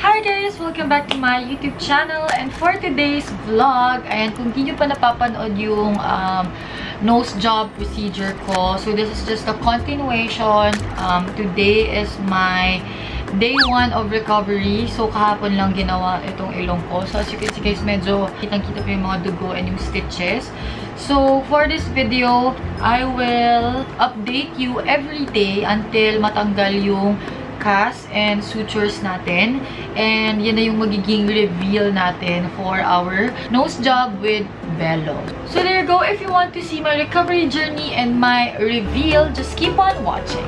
Hi guys! Welcome back to my YouTube channel. And for today's vlog, ayan, kung di nyo pa napapanood yung nose job procedure ko. So this is just a continuation. Today is my day 1 of recovery. So kahapon lang ginawa itong ilong ko. So as you can see guys, medyo kitang-kita pa yung mga dugo and yung stitches. So for this video, I will update you every day until matanggal yung cast and sutures natin. And yan na yung magiging reveal natin for our nose job with Bello. So there you go. If you want to see my recovery journey and my reveal, just keep on watching.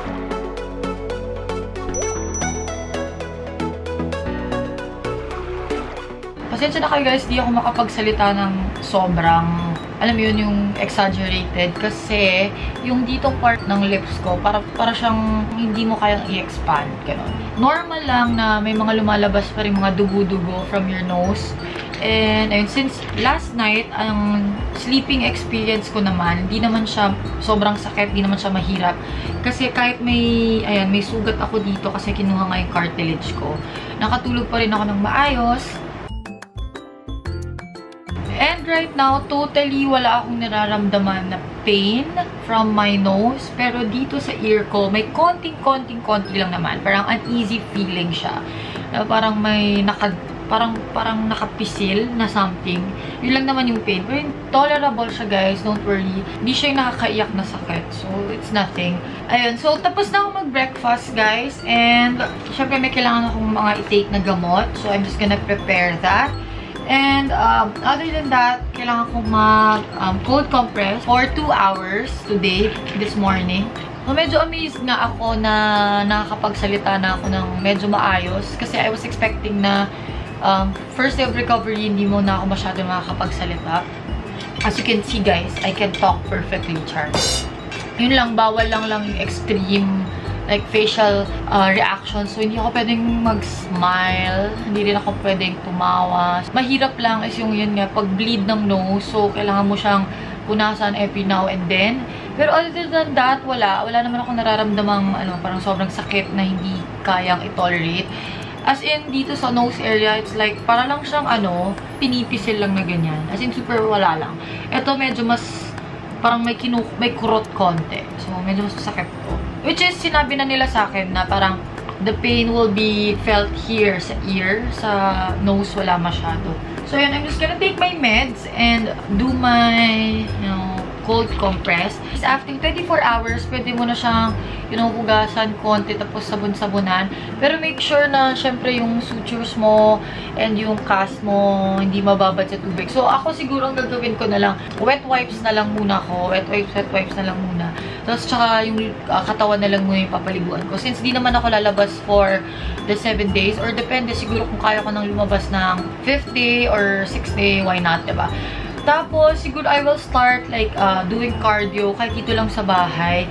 Pasensya na kayo guys, di ako makapagsalita ng sobrang, alam mo yun, yung exaggerated. Kasi yung ditong part ng lips ko, para siyang hindi mo kayang i-expand. Ganon. Normal lang na may mga lumalabas pa rin mga dugo-dugo from your nose. And ayun, since last night, ang sleeping experience ko naman, hindi naman siya sobrang sakit, hindi naman siya mahirap. Kasi kahit may sugat ako dito kasi kinuha nga yung cartilage ko, nakatulog pa rin ako ng maayos. And right now, totally wala akong nararamdaman na pain from my nose. Pero dito sa ear ko, may konti lang naman. Parang uneasy feeling siya. Parang may parang nakapisil na something. Yun lang naman yung pain. Pero tolerable siya guys, don't worry. Hindi siya yung nakakaiyak na sakit. So, it's nothing. Ayun, so tapos na ako mag-breakfast guys. And, syempre may kailangan akong mga i-take na gamot. So, I'm just gonna prepare that. And other than that, kailangan ko mag-cold compress for 2 hours today, this morning. So, medyo amazed nga ako na nakakapagsalita na ako ng medyo maayos. Kasi I was expecting na first day of recovery, hindi mo na ako masyado makakapagsalita. As you can see guys, I can talk perfectly, Charles. Yun lang, bawal lang yung extreme like facial reactions. So, hindi ako pwedeng mag-smile. Hindi rin ako pwedeng tumawa. Mahirap lang is yung yun nga, pag-bleed ng nose. So, kailangan mo siyang punasan every now and then. Pero other than that, wala naman ako nararamdamang parang sobrang sakit na hindi kayang i-tolerate. As in, dito sa nose area, it's like, para lang siyang pinipisil lang na ganyan. As in, super wala lang. Ito medyo mas, parang may kurot konti. So, medyo mas masakit po. Which is, sinabi na nila sa akin na parang the pain will be felt here sa ear. Sa nose, wala masyado. So, yun, I'm just gonna take my meds and do my, cold compress. After 24 hours, pwede mo na siyang, hugasan konti tapos sabon-sabunan. Pero make sure na, syempre, yung sutures mo and yung cast mo hindi mababad sa tubig. So, ako siguro ang gagawin ko na lang, wet wipes na lang muna ko. Wet wipes na lang muna. Tapos, tsaka yung katawan na lang muna yung papaliguan ko. Since di naman ako lalabas for the 7 days, or depende siguro kung kaya ko nang lumabas ng 5th day or 6th day, why not, diba? Tapos, siguro I will start like doing cardio kahit dito lang sa bahay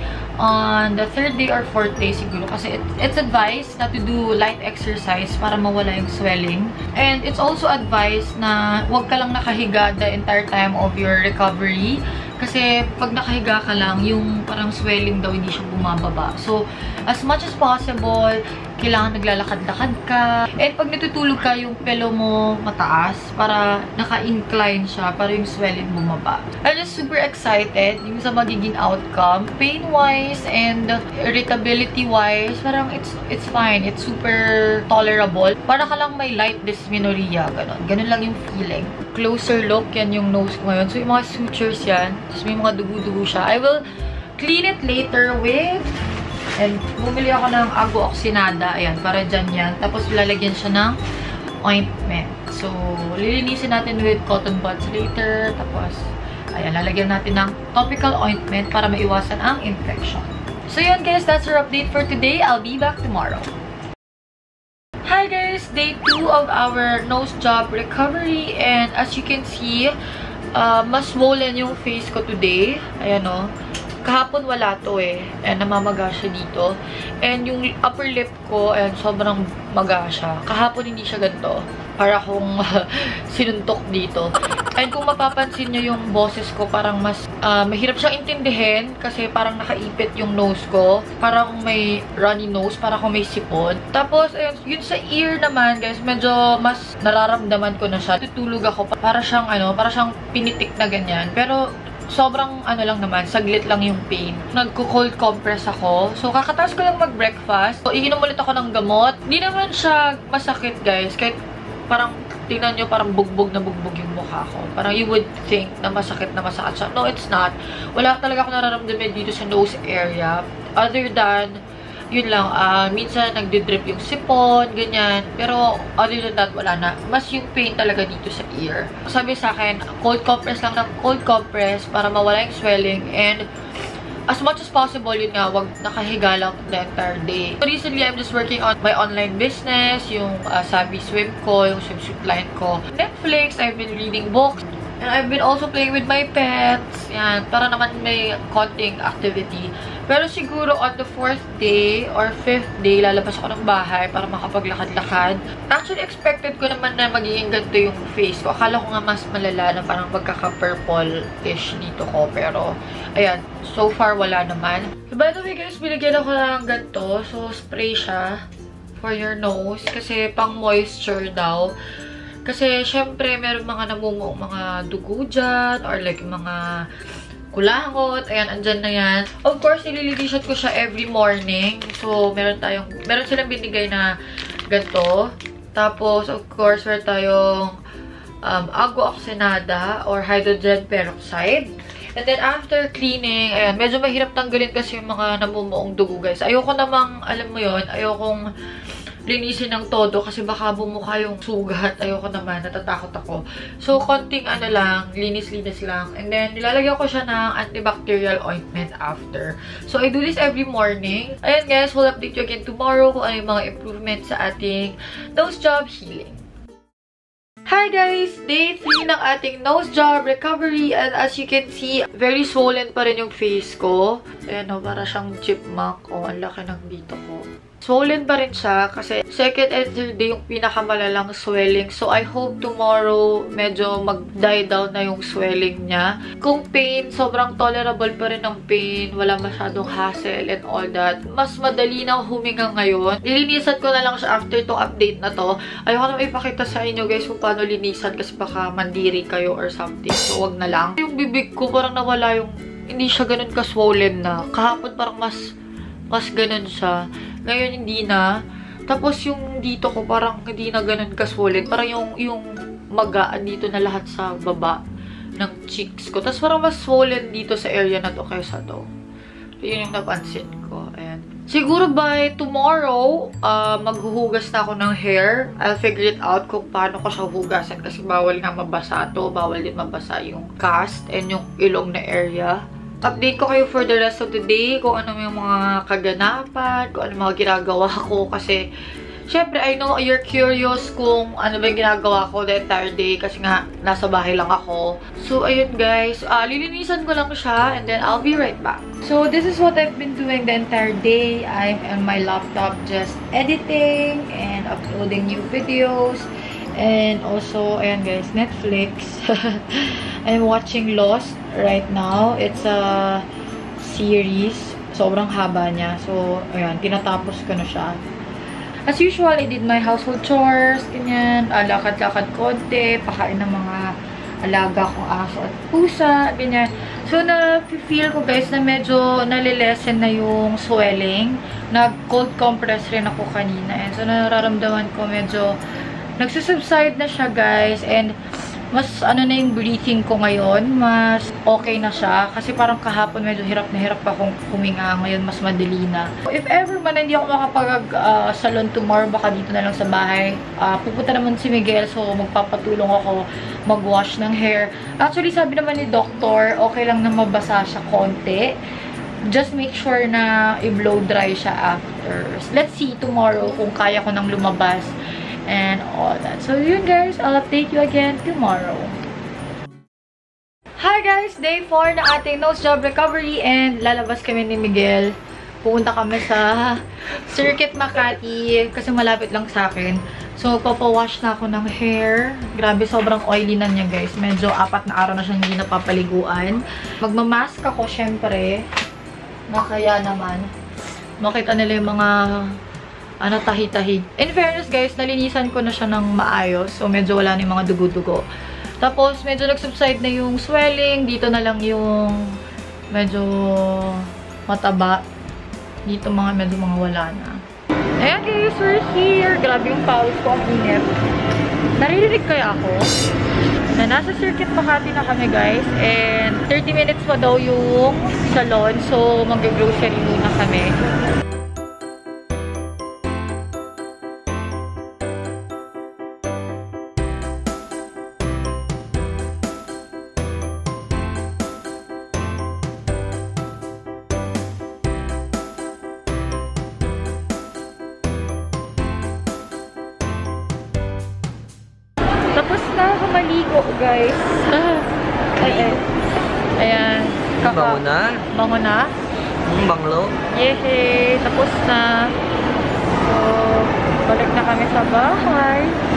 on the 3rd day or 4th day siguro. Kasi it's advised na to do light exercise para mawala yung swelling. And it's also advised na huwag ka lang nakahiga the entire time of your recovery. Kasi pag nakahiga ka lang, yung parang swelling daw hindi siya bumababa. So, as much as possible, kailangan naglalakad-lakad ka. And pag natutulog ka, yung pelo mo mataas para naka-incline siya para yung swelling bumaba. I'm just super excited yung sa magiging outcome. Pain-wise and irritability-wise, parang it's fine. It's super tolerable. Para ka lang may light dysmenorrhea. Ganon lang yung feeling. Closer look, yan yung nose ko ngayon. So, yung mga sutures yan. Tapos may mga dugo-dugo siya. I will clean it later with... And bumili ako ng Ago Oxinada. Ayan, para dyan yan. Tapos lalagyan siya ng ointment. So, lilinisin natin with cotton buds later. Tapos, ayan, lalagyan natin ng topical ointment para maiwasan ang infection. So, yun guys, that's our update for today. I'll be back tomorrow. Hi guys! Day 2 of our nose job recovery. And as you can see, mas swollen yung face ko today. Ayan o. Kahapon wala to eh. And namamaga siya dito. And yung upper lip ko, ayan, sobrang maga siya. Kahapon hindi siya ganito. Para akong sinuntok dito. And kung mapapansin nyo yung boses ko, parang mas mahirap siyang intindihin kasi parang nakaipit yung nose ko. Parang may runny nose, parang kung may sipon. Tapos, ayun, yun sa ear naman, guys, medyo mas nararamdaman ko na siya. Tutulog ako, para siyang, para siyang pinitik na ganyan. Pero, sobrang lang naman, saglit lang yung pain. Nagko-cold compress ako. So, kakataas ko lang mag-breakfast. So, iinom ulit ako ng gamot. Hindi naman siya masakit, guys. Kahit parang, tingnan nyo, parang bugbog na bugbog yung mukha ko. Parang you would think na masakit siya. No, it's not. Wala talaga ako nararamdaman dito sa nose area. Other than, yun lang, minsan nagdidrip yung sipon, ganyan. Pero, other than that, wala na. Mas yung pain talaga dito sa ear. Sabi sa akin, cold compress lang ng cold compress para mawala yung swelling. And, as much as possible, yun nga, wag nakahiga lang the entire day. So, recently, I'm just working on my online business, yung Sabi Swim ko, yung swimsuit line ko. Netflix, I've been reading books. And I've been also playing with my pets. Yan, para naman may konting activity. Pero siguro on the 4th day or 5th day, lalabas ako ng bahay para makapaglakad-lakad. Actually, expected ko naman na magiging ganito yung face ko. Akala ko nga mas malala na parang magkaka-purple-ish dito ko. Pero, ayan, so far wala naman. So, by the way guys, binigyan ako ng ganito. So, spray siya for your nose. Kasi pang moisture daw. Kasi, syempre, meron mga namumuong mga dugo dyan, or like mga kulangot. Ayan, andyan na yan. Of course, nililinisyon ko siya every morning. So, meron silang binigay na ganito. Tapos, of course, meron tayong agua oxinada or hydrogen peroxide. And then, after cleaning, ayan, medyo mahirap tanggalin kasi yung mga namumuong dugo, guys. Ayoko namang, alam mo yun, ayokong linisin ng todo kasi baka bumuka yung sugat. Ayoko naman, natatakot ako. So, konting lang, linis-linis lang. And then, nilalagyan ko siya ng antibacterial ointment after. So, I do this every morning. Ayan guys, we'll update you again tomorrow kung ano yung mga improvements sa ating nose job healing. Hi guys! Day 3 ng ating nose job recovery. And as you can see, very swollen pa rin yung face ko. Ayan o, para siyang chipmunk. O, ang laki ng dito ko. Swollen pa rin siya kasi second and third day yung pinakamalalang swelling. So, I hope tomorrow medyo mag-die down na yung swelling niya. Kung pain, sobrang tolerable pa rin ng pain. Wala masyadong hassle and all that. Mas madali na huminga ngayon. Lilinisan ko na lang siya after itong update na to. Ayoko na ipakita sa inyo guys kung paano linisan kasi baka mandiri kayo or something. So, wag na lang. Yung bibig ko parang nawala yung... Hindi siya ganun ka-swollen na. Kahapon parang mas ganun siya. Ngayon, hindi na. Tapos, yung dito ko, parang hindi na ganun ka-swollen. Parang yung magaan dito na lahat sa baba ng cheeks ko. Tapos, parang mas swollen dito sa area na to kaysa to. Yun yung napansin ko. Ayan. Siguro by tomorrow, maghuhugas na ako ng hair. I'll figure it out kung paano ko siya hugasan. Kasi bawal nga mabasa to. Bawal din mabasa yung cast and yung ilong na area. Update ko kayo for the rest of the day kung ano yung mga kaganapan, kung ano mga ginagawa ko. Kasi, syempre, I know you're curious kung ano ba yung ginagawa ko the entire day kasi nga, nasa bahay lang ako. So, ayun guys. Lilinisan ko lang siya and then I'll be right back. So, this is what I've been doing the entire day. I'm on my laptop just editing and uploading new videos. And also, ayan guys, Netflix. I'm watching Lost right now. It's a series. Sobrang haba niya. So, ayan, tinatapos ko na siya. As usual, I did my household chores, ganyan. Lakad-lakad konti, pakain ng mga alaga kong aso at pusa, ganyan. So, na-feel ko guys na medyo nalilesen na yung swelling. Nag-cold compress rin ako kanina. And so, nararamdaman ko medyo nagsusubside na siya guys, and mas na yung breathing ko ngayon, mas okay na siya. Kasi parang kahapon medyo hirap na hirap akong huminga, ngayon mas madali na. If ever man hindi ako makapag-salon tomorrow, baka dito na lang sa bahay. Pupunta naman si Miguel, so magpapatulong ako mag-wash ng hair. Actually, sabi naman ni doctor, okay lang na mabasa siya konti. Just make sure na i-blow dry siya after. Let's see tomorrow kung kaya ko nang lumabas and all that. So yun guys, I'll update you again tomorrow. Hi guys! Day 4 na ating nose job recovery and lalabas kami ni Miguel. Pupunta kami sa Circuit Makati kasi malapit lang sa akin. So, papawash na ako ng hair. Grabe, sobrang oily na niya, guys. Medyo 4 na araw na siyang hindi napapaliguan. Magmamask ako, syempre. Kaya naman. Makita nila yung mga tahi-tahi. In fairness, guys, nalinisan ko na siya ng maayos. So, medyo wala na yung mga dugo-dugo. Tapos, medyo nag-subside na yung swelling. Dito na lang yung medyo mataba. Dito medyo wala na. Ayan guys, we're here. Grabe yung pawis ko, ang init. Naririnig kaya ako na nasa Circuit Makati na kami guys. And 30 minutes pa daw yung salon. So, mag-grocery muna kami. Tapos na ako maligo, guys. Ayan. Bango na? Bango na? Banglo? Yehey! Tapos na. So, balik na kami sa bahay.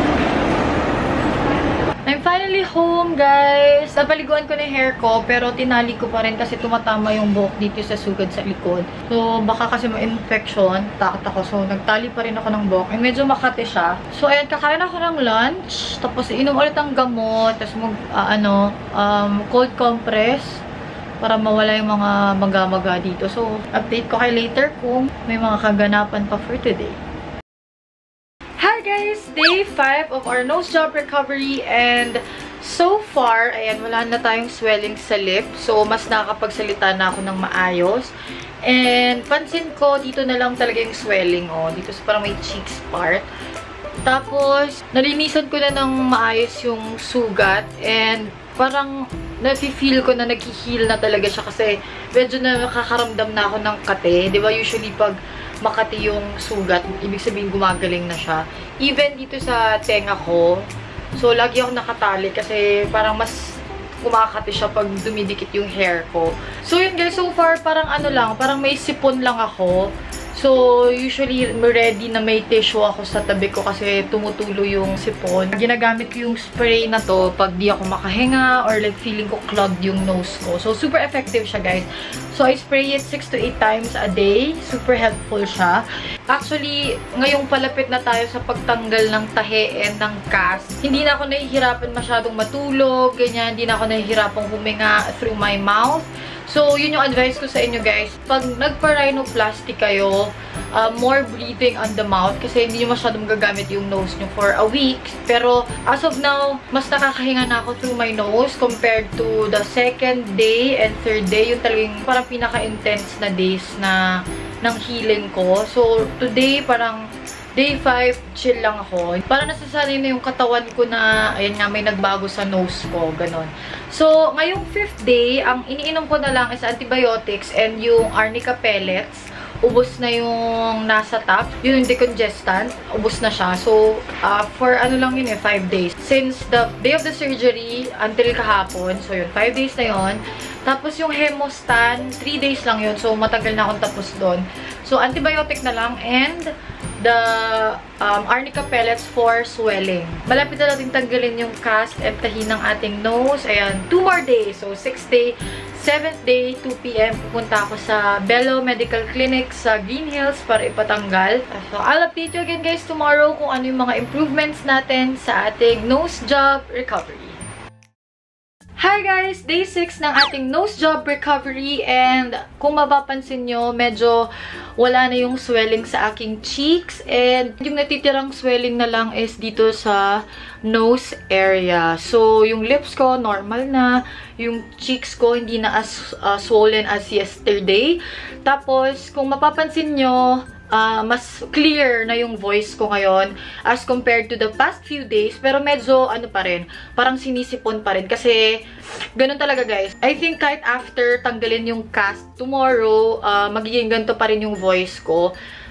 I'm finally home, guys. Napaliguan ko na yung hair ko, pero tinali ko pa rin kasi tumatama yung buhok dito sa sugad sa likod. So, baka kasi ma-infection. Takot ako. So, nagtali pa rin ako ng buhok. And medyo makati siya. So, ayan, kakain ako ng lunch. Tapos, inom ulit ang gamot. Tapos, cold compress para mawala yung mga maga-maga dito. So, update ko kayo later kung may mga kaganapan pa for today. Hi guys! Day 5 of our nose job recovery and so far, ayan, wala na tayong swelling sa lip. So, mas nakakapagsalita na ako ng maayos. And, pansin ko, dito na lang talaga yung swelling, oh. Dito sa parang may cheeks part. Tapos, nalinisan ko na ng maayos yung sugat. And, parang, nafe-feel ko na nag-heal na talaga siya kasi medyo na nakakaramdam na ako ng kate. Diba, usually pag makati yung sugat, ibig sabihin gumagaling na siya. Even dito sa tenga ko, so lagi ako nakatali kasi parang mas kumakati siya pag dumidikit yung hair ko. So yun guys, so far parang parang may sipon lang ako. So, usually, ready na may tissue ako sa tabi ko kasi tumutulo yung sipon. Ginagamit ko yung spray na to pag di ako makahinga or like feeling ko clogged yung nose ko. So, super effective siya, guys. So, I spray it 6 to 8 times a day. Super helpful siya. Actually, ngayong palapit na tayo sa pagtanggal ng tahe and ng cast, hindi na ako nahihirapan masyadong matulog, ganyan. Hindi na ako nahihirapang huminga through my mouth. So, yun yung advice ko sa inyo guys. Pag nagpa-rhinoplasty kayo, more breathing on the mouth kasi hindi nyo masyadong gagamit yung nose nyo for a week. Pero, as of now, mas nakakahinga na ako through my nose compared to the second day and third day. Yung talagang parang pinaka-intense na days ng healing ko. So, today, parang day 5, chill lang ako. Parang nasasanay na yung katawan ko na, ayan nga, may nagbago sa nose ko, ganon. So, ngayong 5th day, ang iniinom ko na lang is antibiotics and yung arnica pellets. Ubos na yung nasa top. Yun yung decongestant. Ubos na siya. So, for lang yun 5 days. Since the day of the surgery until kahapon. So, yun, 5 days na yun. Tapos, yung Hemostan, 3 days lang yun. So, matagal na akong tapos doon. So, antibiotic na lang and the arnica pellets for swelling. Malapit na natin tanggalin yung cast and tahi ng ating nose. Ayan, 2 more days. So, 6th day, 7th day, 2 PM, pupunta ako sa Bello Medical Clinic sa Green Hills para ipatanggal. So, I'll update you again guys tomorrow kung ano yung mga improvements natin sa ating nose job recovery. Hi guys! Day 6 ng ating nose job recovery and kung mapapansin nyo, medyo wala na yung swelling sa aking cheeks and yung natitirang swelling na lang is dito sa nose area. So, yung lips ko, normal na. Yung cheeks ko, hindi na as swollen as yesterday. Tapos, kung mapapansin nyo, mas clear na yung voice ko ngayon as compared to the past few days. Pero medyo, pa rin, parang sinisipon pa rin. Kasi, ganun talaga guys. I think kahit after tanggalin yung cast tomorrow, magiging ganito pa rin yung voice ko.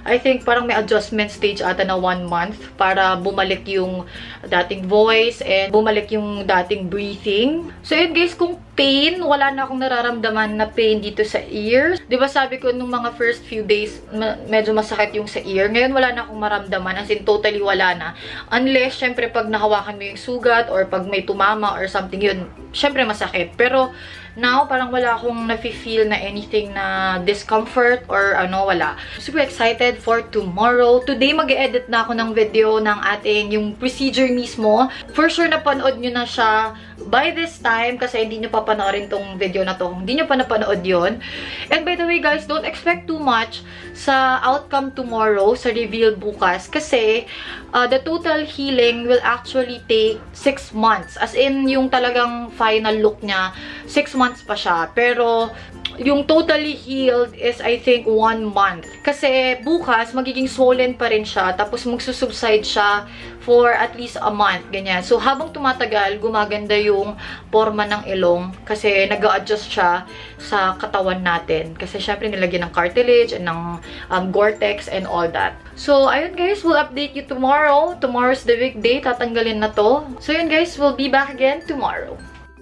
I think parang may adjustment stage ata na 1 month para bumalik yung dating voice and bumalik yung dating breathing. So yun guys, kung pain, wala na akong nararamdaman na pain dito sa ear. Diba sabi ko nung mga first few days, medyo masakit yung sa ear. Ngayon wala na akong maramdaman, as in totally wala na. Unless, syempre pag nahawakan mo yung sugat or pag may tumama or something, yun, syempre masakit. Pero now, parang wala akong nafe-feel na anything na discomfort or ano, wala. Super excited for tomorrow. Today, mag-edit na ako ng video ng ating yung procedure mismo. For sure, napanood nyo na siya by this time kasi hindi nyo pa panoorin tong video na to. Hindi nyo pa napanood yun. And by the way, guys, don't expect too much sa outcome tomorrow, sa reveal bukas. Kasi, the total healing will actually take 6 months. As in, yung talagang final look niya, 6 months pa siya. Pero, yung totally healed is, I think, 1 month. Kasi, bukas, magiging swollen pa rin siya. Tapos, magsusubside siya for at least a month. Ganyan. So, habang tumatagal, gumaganda yung forma ng ilong. Kasi, nag-a-adjust siya sa katawan natin. Kasi, syempre, nilagyan ng cartilage and ng Gore-Tex and all that. So, ayun guys, we'll update you tomorrow. Tomorrow's the big day. Tatanggalin na to. So, yun guys, we'll be back again tomorrow.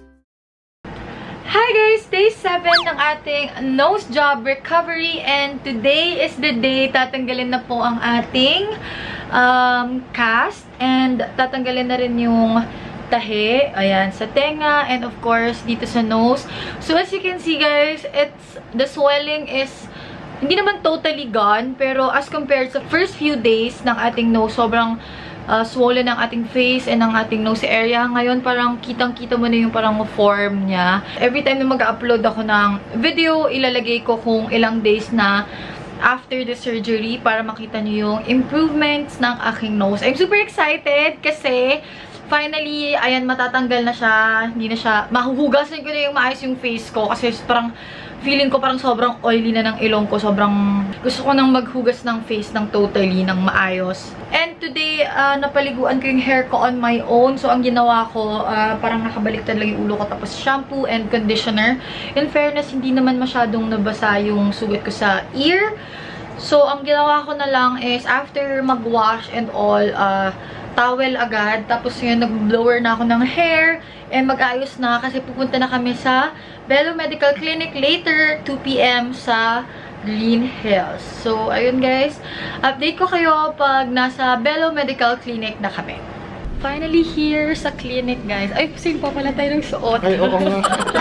Hi guys! Day 7 ng ating nose job recovery and today is the day tatanggalin na po ang ating cast and tatanggalin na rin yung tahi, ayan, sa tenga and of course dito sa nose. So as you can see guys, the swelling is hindi naman totally gone pero as compared sa first few days ng ating nose, sobrang swollen ang ating face and ang ating nose area. Ngayon, parang kitang-kita mo na yung parang form niya. Every time na mag-upload ako ng video, ilalagay ko kung ilang days na after the surgery para makita niyo yung improvements ng aking nose. I'm super excited kasi finally, ayan, matatanggal na siya. Hindi na siya, mahuhugasan ko na yung maayos yung face ko kasi parang feeling ko parang sobrang oily na ng ilong ko. Sobrang gusto ko nang maghugas ng face ng totally, ng maayos. And today, napaliguan ko yung hair ko on my own. So, ang ginawa ko, parang nakabaliktad lang yung ulo ko. Tapos, shampoo and conditioner. In fairness, hindi naman masyadong nabasa yung sugat ko sa ear. So, ang ginawa ko na lang is, after mag-wash and all, towel agad. Tapos, yun, nag-blower na ako ng hair. And mag-ayos na kasi pupunta na kami sa Bello Medical Clinic later, 2 PM sa Green Hills. So, ayun guys. Update ko kayo pag nasa Bello Medical Clinic na kami. Finally here sa clinic, guys. Ay, same pa pala tayo ng suot. Ay, oo nga.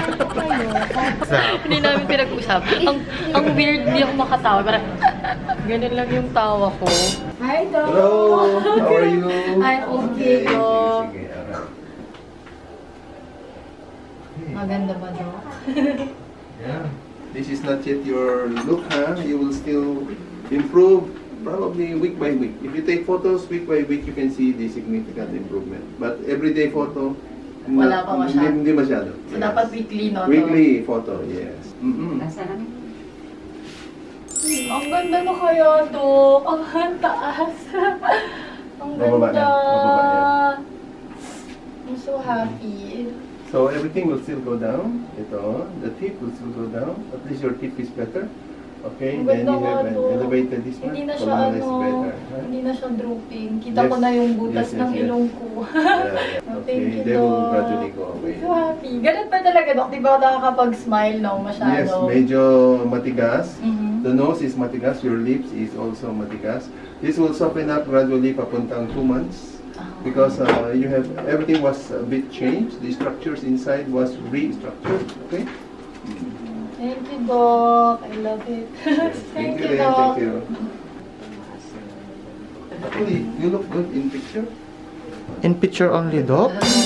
Hindi namin pinag-usap. Ang weird, hindi ako makatawa. Parang, ganun lang yung tawa ko. Hi, Doc! Hello! How are you? I'm okay, Doc. Sige. Maganda ba, Doc? Yeah. This is not yet your look, huh? You will still improve probably week by week. If you take photos week by week, you can see the significant improvement. But everyday photo, wala pa masyado. Hindi masyado. So, dapat weekly, no? Weekly photo, yes. Ang ganda na kaya, Doc. Ang taas. Ang Bababa ganda. yan. Bababa yan. I'm so happy. So everything will still go down. Ito, the tip will still go down. At least your tip is better. Okay, Ang then ganda you nga, have an Doc. elevated this one. Hindi na siya, Column is ano, better. Huh? hindi na siya drooping. Kita Yes. ko na yung butas Yes, yes, ng yes. ilong ko. Yeah. Oh, Okay, thank you, they will Doc. gradually go away. I'm so happy. Ganun pa talaga, Doc. Di ba ako nakakapag-smile, no? Masyado. Yes, medyo matigas. Mhm. The nose is matigas. Your lips is also matigas. This will soften up gradually papuntang 2 months. Because you have everything was a bit changed. The structures inside was restructured. Okay. Thank you, Doc. I love it. Yes, Thank you, Ren, Doc. Thank you. Actually, you look good in picture. In picture only, Doc? This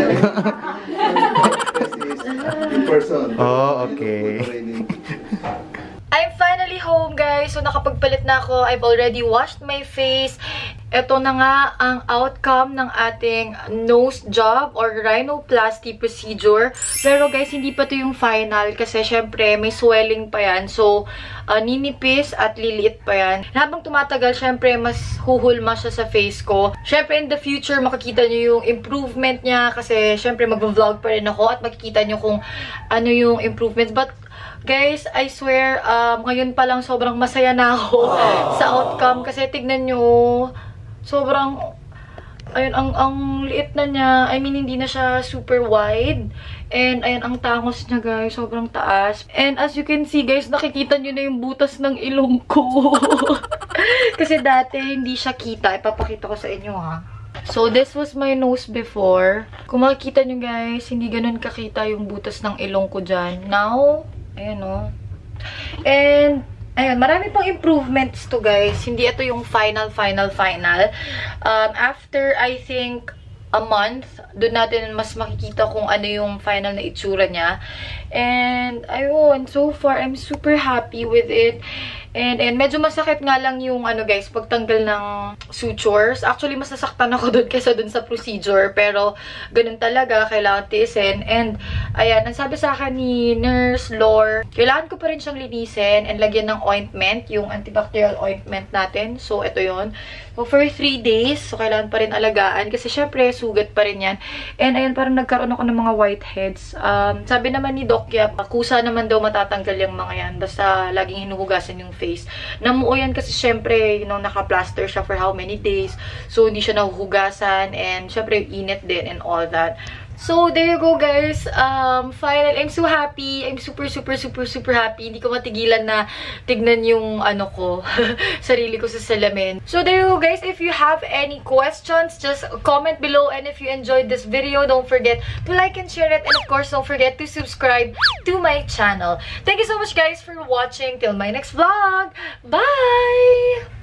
is in person. Oh, okay. I'm finally home, guys. So, nakapagpalit na ako. I've already washed my face. Ito na nga ang outcome ng ating nose job or rhinoplasty procedure. Pero, guys, hindi pa to yung final kasi, syempre, may swelling pa yan. So, ninipis at liliit pa yan. Habang tumatagal, syempre, mas huhulma siya sa face ko. Syempre, in the future, makikita nyo yung improvement niya kasi, syempre, mag-vlog pa rin ako at makikita nyo kung ano yung improvements. But, Guys, I swear, ngayon pa lang sobrang masaya na ako sa outcome. Kasi tignan nyo, sobrang, ayun, ang liit na niya. I mean, hindi na siya super wide. And, ayan, ang tangos niya, guys. Sobrang taas. And, as you can see, guys, nakikita nyo na yung butas ng ilong ko. Kasi dati, hindi siya kita. Ipapakita ko sa inyo, ha. So, this was my nose before. Kung makikita nyo, guys, hindi ganun kakita yung butas ng ilong ko dyan. Now, ayan, o. And, ayun, marami pang improvements to, guys. Hindi ito yung final. After, I think, a month, doon natin mas makikita kung ano yung final na itsura niya. And, ayun, so far, I'm super happy with it. And medyo masakit nga lang yung, ano guys, pagtanggal ng sutures. Actually, mas nasaktan ako doon kaysa doon sa procedure. Pero, ganun talaga, kailangan tiisin. And, ayan, ang sabi sa akin ni Nurse Lore, kailangan ko pa rin siyang linisin and lagyan ng ointment, yung antibacterial ointment natin. So, ito yon. So, for 3 days, so kailangan pa rin alagaan. Kasi, syempre, sugat pa rin yan. And, ayan, parang nagkaroon ako ng mga whiteheads. Sabi naman ni Doc Yap, kusa naman daw matatanggal yung mga yan. Basta, laging hinuhugasan yung face. Namuo yan kasi syempre, you know, naka-plaster siya for how many days. So, hindi siya nahuhugasan. And, syempre, init din and all that. So, there you go, guys. Final, I'm so happy. I'm super happy. Hindi ko matigilan na tignan yung, ano ko, sarili ko sa salamin. So, there you go, guys. If you have any questions, just comment below. And if you enjoyed this video, don't forget to like and share it. And of course, don't forget to subscribe to my channel. Thank you so much, guys, for watching. Till my next vlog. Bye!